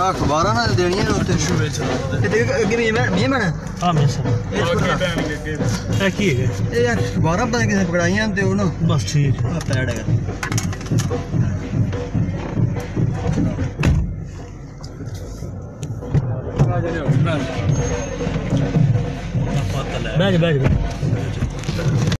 अखबार ना देनी है उत्ते अगे मैं बना हां मैं सब ए की है ए यार अखबार पता किसे पकड़ाइयां ते ओ ना बस ठीक है पैड है बैठ बैठ